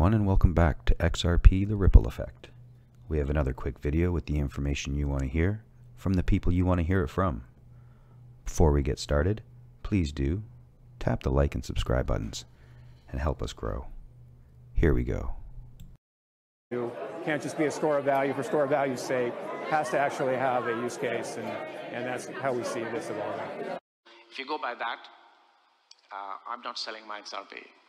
everyone, and welcome back to XRP The Ripple Effect. We have another quick video with the information you want to hear from the people you want to hear it from. Before we get started, please do tap the like and subscribe buttons and help us grow. Here we go. You can't just be a store of value for store of value's sake. It has to actually have a use case, and that's how we see this evolving. If you go by that, I'm not selling my XRP.